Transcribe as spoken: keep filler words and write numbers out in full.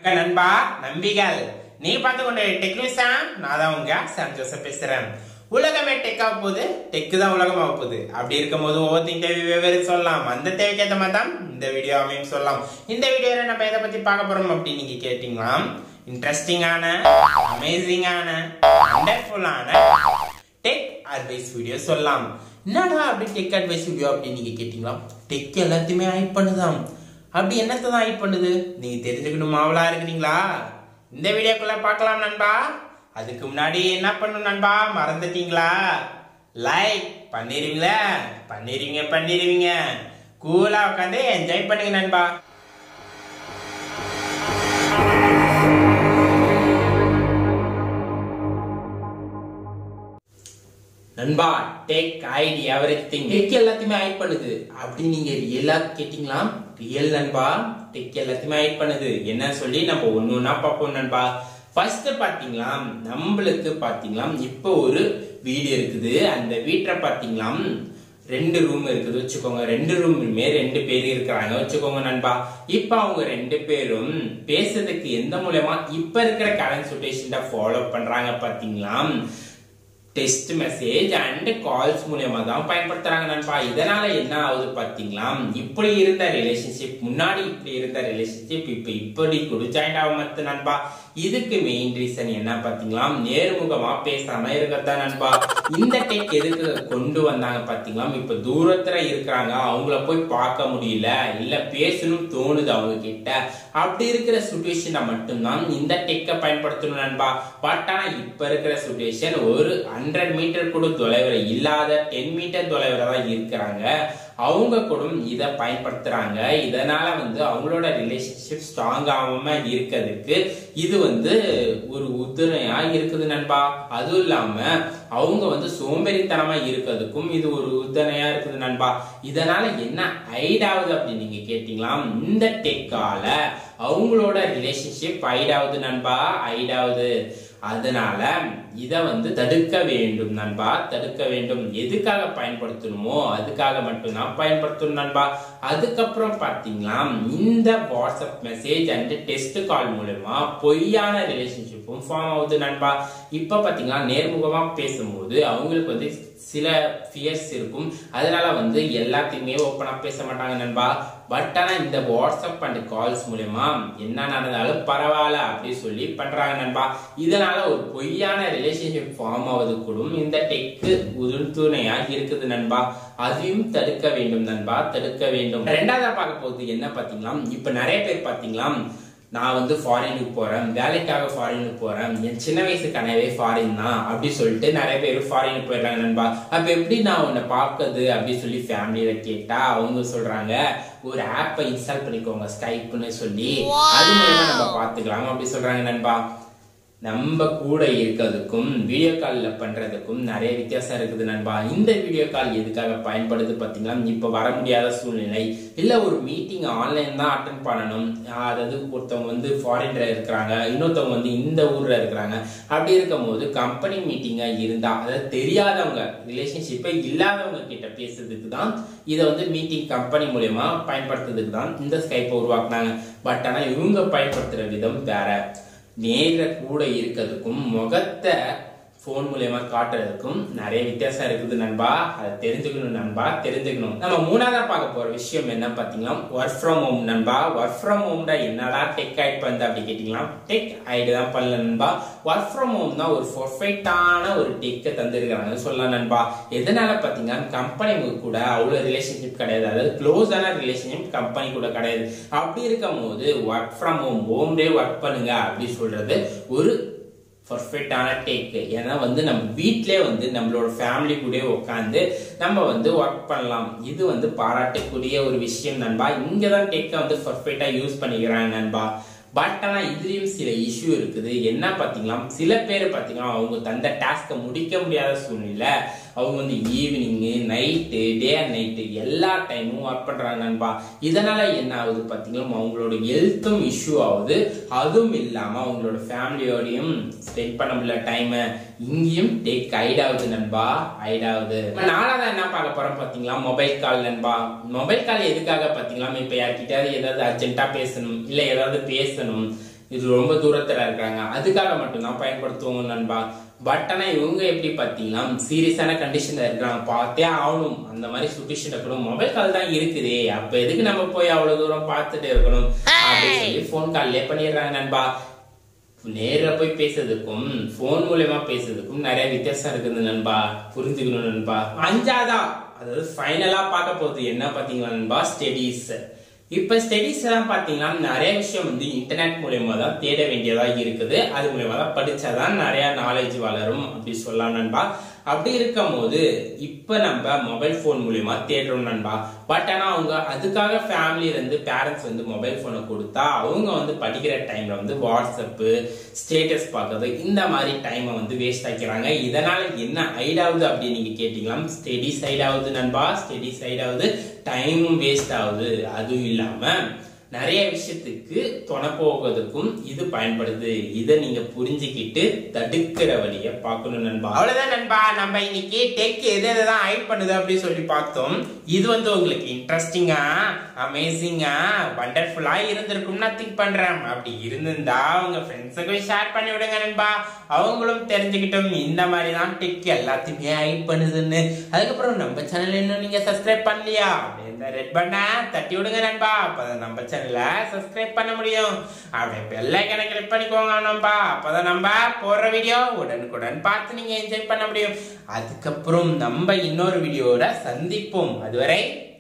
நண்பா நம்பிகள் நீ பார்த்து கொண்ட டெக்னிஷா நான் தான் உங்க சாம் ஜோசப் பேசுறேன். உலகமே டெக் ஆக போகுது, டெக்கு தான் உலகம் ஆக போகுது. அப்படி இருக்கும் போது ஒவ்வொருத்தையும் தேவை வெவ்வேறு சொல்லலாம். அந்த தேவைக்கு ஏற்ற மாதிரி தான் இந்த வீடியோ அமையும் சொல்லலாம். இந்த வீடியோல நம்ம எதை பத்தி பார்க்க போறோம் அப்படின்னு நீங்க கேட்டீங்களா, இன்ட்ரெஸ்டிங்கான, அமேசிங்கான, வண்டர்ஃபுல்லான டெக் அட்வைஸ் வீடியோ சொல்லலாம். என்னடா அப்படி டெக் அட்வைஸ் வீடியோ அப்படின்னு நீங்க கேட்டீங்களா, டெக் எல்லாத்தையுமே ஹைட் பண்ணுதான். அப்படி என்னத்தை தான் ஹைட் பண்ணுது நீங்க தெரிஞ்சுக்கணும் ஆவலா இருக்கிறீங்களா? இந்த வீடியோக்குள்ள பார்க்கலாம் நண்பா. அதுக்கு முன்னாடி என்ன பண்ணணும் நண்பா, மறந்துட்டீங்களா? லைக் பண்ணிருவீங்களா? பண்ணிருவீங்க பண்ணிருவீங்க கூலா உட்காந்து என்ஜாய் பண்ணுங்க நண்பா. நண்பா டேக் ஐடி எவரிதிங், டெக் எல்லாத்தையுமே ஹைட் பண்ணுது அப்படி நீங்க ரியலா கேட்டீங்களா? ரியல் நண்பா, டெக் எல்லாத்தையுமே ஹைட் பண்ணுது. என்ன சொல்லி நம்ம ஒண்ணு ஒண்ணா பார்ப்போம் நண்பா. ஃபர்ஸ்ட் பாத்தீங்களா, நம்மளுக்கு பாத்தீங்களா இப்போ ஒரு வீடு இருக்குது. அந்த வீட்டை பாத்தீங்களா ரெண்டு ரூம் இருக்குது வச்சுக்கோங்க. ரெண்டு ரூமுமே ரெண்டு பேர் இருக்கிறாங்க வச்சுக்கோங்க நண்பா. இப்ப அவங்க ரெண்டு பேரும் பேசுறதுக்கு எந்த மூலமா இப்ப இருக்கிற கரண்ட் சிச்சுவேஷன் ஃபாலோ பண்றாங்க பாத்தீங்களா, டெக்ஸ்ட் மெசேஜ் அண்ட் கால்ஸ் மூலமா தான் பயன்படுத்துறாங்க நண்பா. இதனால என்ன ஆகுது பாத்தீங்களா, இப்படி இருந்த ரிலேஷன்ஷிப், முன்னாடி இப்படி இருந்த ரிலேஷன்ஷிப் இப்ப இப்படி கூட ஜாயின் ஆக நண்பா. இதுக்கு மெயின் ரீசன் என்ன பாத்தீங்களா, நேர்முகமா பேசாம இருக்கிறதா நண்பா. இந்த டெக் எதுக்கு கொண்டு வந்தாங்க பாத்தீங்களா, இப்ப தூரத்துல இருக்கிறாங்க, அவங்கள போய் பார்க்க முடியல, இல்ல பேசணும் தோணுது அவங்க கிட்ட. அப்படி இருக்கிற சுச்சுவேஷனை மட்டும்தான் இந்த டெக்கை பயன்படுத்தணும் நண்பா. பட் ஆனா இப்ப இருக்கிற சுச்சுவேஷன் ஒரு ஹண்ட்ரட் மீட்டர் கூட தொலைவில் இல்லாத டென் மீட்டர் தொலைவில் தான் இருக்கிறாங்க. அவங்க கூட இதை பயன்படுத்துறாங்க. இதனால வந்து அவங்களோட ரிலேஷன்ஷிப் ஸ்ட்ராங் ஆகாம இருக்கிறதுக்கு இது வந்து ஒரு உறுதுணையா இருக்குது நண்பா. அதுவும் இல்லாம அவங்க வந்து சோம்பேறித்தனமா இருக்கிறதுக்கும் இது ஒரு உறுதுணையா இருக்குது நண்பா. இதனால என்ன ஐடாவது அப்படின்னு நீங்க கேட்டீங்களா, இந்த டெக்கால அவங்களோட ரிலேஷன்ஷிப் ஐடாவது நண்பா, ஐடாவது. அதனால இத வந்து தடுக்க வேண்டும் நண்பா, தடுக்க வேண்டும். எதுக்காக பயன்படுத்தணுமோ அதுக்காக மட்டும்தான் பயன்படுத்தணும் நண்பா. அதுக்கப்புறம் பாத்தீங்களா, இந்த WhatsApp message and test call மூலமா பொய்யான ரிலேஷன்ஷிப்பும் ஃபார்ம் ஆகுது நண்பா. இப்ப பாத்தீங்களா, நேர்முகமா பேசும்போது அவங்களுக்கு வந்து சில ஃபியர்ஸ் இருக்கும். அதனால வந்து எல்லாத்தையுமே ஓப்பனா பேச மாட்டாங்க நண்பா. பட் ஆனா இந்த வாட்ஸ்அப் அண்ட் கால்ஸ் மூலமா என்ன நடந்தாலும் பரவாயில்ல அப்படி சொல்லி பண்றாங்க நண்பா. இதனால ஒரு பொய்யான ரிலேஷன்ஷிப் ஃபார்ம் ஆவது கூட இந்த டெக்கு உறுதுணையா இருக்குது நண்பா. அதையும் தடுக்க வேண்டும் நண்பா, தடுக்க வேண்டும். ரெண்டாவதா பார்க்க போகுது என்ன பாத்தீங்களா, இப்ப நிறைய பேர் பாத்தீங்களா, நான் வந்து ஃபாரினுக்கு போறேன், வேலைக்காக ஃபாரினுக்கு போறேன், என் சின்ன வயசு கனவே ஃபாரின் தான் அப்படி சொல்லிட்டு நிறைய பேர் ஃபாரினுக்கு போயிடுறாங்க நண்பா. அப்ப எப்படி நான் உன்னை பார்க்கறது அப்படி சொல்லி ஃபேமிலியில கேட்டா அவங்க சொல்றாங்க, ஒரு ஆப்பை இன்ஸ்டால் பண்ணிக்கோங்க ஸ்கைப்னு சொல்லி, அது மூலமா நம்ம பாத்துக்கலாம் அப்படி சொல்றாங்க நண்பா. நம்ம கூட இருக்கிறதுக்கும் வீடியோ கால்ல பண்றதுக்கும் நிறைய வித்தியாசம் இருக்குது நண்பா. இந்த வீடியோ கால் எதுக்காக பயன்படுது பாத்தீங்கன்னா, இப்ப வர முடியாத சூழ்நிலை, இல்ல ஒரு மீட்டிங் ஆன்லைன் தான் அட்டன் பண்ணணும், அதாவது ஒருத்தவங்க வந்து ஃபாரின்ல இருக்கிறாங்க, இன்னொருத்தவங்க வந்து இந்த ஊர்ல இருக்கிறாங்க. அப்படி இருக்கும் போது கம்பெனி மீட்டிங்கா இருந்தா, அதாவது தெரியாதவங்க, ரிலேஷன்ஷிப்பே இல்லாதவங்க கிட்ட பேசுறதுக்கு தான் இதை வந்து மீட்டிங் கம்பெனி மூலமா பயன்படுத்துறதுக்கு தான் இந்த ஸ்கைப்பை உருவாக்குனாங்க. பட் ஆனா இவங்க பயன்படுத்துற விதம் வேற. நேர கூட இருக்கிறதுக்கும் முகத்தை போன் மூலமா காட்டுறதுக்கும் நிறைய வித்தியாசம் இருக்குது நண்பா. அதை தெரிஞ்சுக்கணும் நண்பா, தெரிஞ்சுக்கணும். நம்ம மூணாவதா பார்க்க போற விஷயம் என்ன பாத்தீங்கன்னா, ஒர்க் ஃப்ரம் ஹோம் நண்பா. ஒர்க் ஃப்ரம் ஹோம்டா என்னடா டெக் ஹைட் பண்ணுது அப்படி கேட்டீங்களா, டெக் ஹைட் தான் பண்ணல நண்பா. ஒர்க் ஃப்ரம் ஹோம் தான் ஒரு பர்ஃபெக்டான ஒரு டெக்கை தந்திருக்கிறாங்க சொல்லலாம் நண்பா. எதனால பாத்தீங்கன்னா, கம்பெனி கூட அவ்வளவு ரிலேஷன்ஷிப் கிடையாது, அதாவது க்ளோஸான ரிலேஷன்ஷிப் கம்பெனி கூட கிடையாது. அப்படி இருக்கும் போது ஒர்க் ஃப்ரம் ஹோம், ஹோம்லே ஒர்க் பண்ணுங்க அப்படி சொல்றது ஒரு பர்ஃபெக்டான டேக். ஏன்னா வந்து நம்ம வீட்டிலே வந்து நம்மளோட ஃபேமிலி கூட உட்காந்து நம்ம வந்து ஒர்க் பண்ணலாம். இது வந்து பாராட்டக்கூடிய ஒரு விஷயம் நண்பா. இங்கதான் டேக்கை வந்து பர்ஃபெக்டா யூஸ் பண்ணிக்கிறாங்க நண்பா. பட் ஆனா இதுலயும் சில இஷ்யூ இருக்குது. என்ன பாத்தீங்களா, சில பேர் பாத்தீங்கன்னா அவங்க தந்த டாஸ்கை முடிக்க முடியாத சூழ்நிலை, அவங்க வந்து evening, night, day and night எல்லா டைமும் ஒர்க் பண்றாங்க நண்பா. இதனால என்ன ஆகுது பாத்தீங்கன்னா, அவங்களோட ஹெல்த்தும் இஷ்யூ ஆகுது. அதுவும் இல்லாம அவங்களோட ஃபேமிலியோடையும் ஸ்பெண்ட் பண்ண முடியல டைம். இங்கேயும் டேக் ஹைட் ஆகுது நண்பா, ஹைட் ஆகுது. நாலாவது என்ன பார்க்க போறோம் பாத்தீங்களா, மொபைல் கால் நண்பா. மொபைல் கால் எதுக்காக பாத்தீங்களா, இப்ப யார்கிட்டயாவது ஏதாவது அர்ஜென்ட்டா பேசணும், இல்ல ஏதாவது பேசணும், இது ரொம்ப தூரத்துல இருக்காங்க, அதுக்காக மட்டும்தான் பயன்படுத்துவாங்க நண்பா. பட் ஆனா இவங்க எப்படி பாத்தீங்கன்னா சீரியஸான கண்டிஷன்ல இருக்கிறாங்க, பார்த்தே ஆகணும் அந்த மாதிரி சுச்சுவேஷன் இருக்கணும், மொபைல் கால் தான் இருக்குதே, அப்ப எதுக்கு நம்ம போய் அவ்வளவு தூரம் பார்த்துட்டு இருக்கணும் அப்படின்னு சொல்லி போன் கால்லே பண்ணிடுறாங்க நண்பா. நேர போய் பேசுறதுக்கும் போன் மூலமா பேசுறதுக்கும் நிறைய வித்தியாசம் இருக்குது நண்பா, புரிஞ்சுக்கணும் நண்பா. அஞ்சாவதா அதாவது ஃபைனலா பார்க்க போகுது என்ன பாத்தீங்கன்னா நண்பா, ஸ்டடீஸ். இப்ப ஸ்டடீஸ் எல்லாம் பாத்தீங்கன்னா நிறைய விஷயம் வந்து இன்டர்நெட் மூலயமா தான் தேட வேண்டியதா இருக்குது, அது மூலயமா தான் படிச்சாதான் நிறைய நாலேஜ் வளரும் அப்படி சொல்லலாம் நண்பா. அப்படி இருக்கும் போது இப்ப நம்ம மொபைல் போன் மூலயமா தேடுறோம் நண்பா. பட் ஆனா அவங்க அதுக்காக ஃபேமிலில இருந்து பேரண்ட்ஸ் வந்து மொபைல் போனை கொடுத்தா அவங்க வந்து படிக்கிற டைம்ல வந்து வாட்ஸ்அப் ஸ்டேட்டஸ் பார்க்கறது இந்த மாதிரி டைமை வந்து வேஸ்ட் ஆக்கிறாங்க. இதனால என்ன ஐடாவது அப்படின்னு நீங்க கேட்டீங்களா, ஸ்டடி சைட் ஆகுது நண்பா, ஸ்டடி சைட் ஆகுது, டைமும் வேஸ்ட் ஆகுது. அதுவும் இல்லாம நிறைய விஷயத்துக்கு துணை போவதற்கும் இது பயன்படுது. இதை நீங்க புரிஞ்சுக்கிட்டு தடுக்கிற வழிய பார்க்கணும் நண்பா. அவ்வளவுதான் நண்பா, நம்ம இன்னைக்கு டெக் எது எதான் ஹைட் பண்ணுது அப்படின்னு சொல்லி பார்த்தோம். இது வந்து உங்களுக்கு இன்ட்ரெஸ்டிங்கா அமேசிங்கா வண்டர்ஃபுல்லா இருந்திருக்கும் நான் திங்க் பண்றேன். அப்படி இருந்திருந்தா உங்க ஃப்ரெண்ட்ஸுக்கும் ஷேர் பண்ணி விடுங்க நண்பா, அவங்களும் தெரிஞ்சுக்கிட்டோம் இந்த மாதிரி தான் டெக் எல்லாத்தையுமே ஹைட் பண்ணுதுன்னு. அதுக்கப்புறம் நம்ம சேனல் இன்னும் நீங்க சப்ஸ்கிரைப் பண்ணலையா, இந்த ரெட் பட்டனை தட்டி விடுங்க நண்பா, அப்பதான் நம்ம சேனலை சப்ஸ்கிரைப் பண்ண முடியும். அப்படியே பெல் ஐகானை கிளிக் பண்ணிக்கோங்க நண்பா, அப்பதான் நம்ம போடுற வீடியோ உடனுக்குடன் பார்த்து நீங்க என்ஜாய் பண்ண முடியும். அதுக்கப்புறம் நம்ம இன்னொரு வீடியோட சந்திப்போம். அதுவரை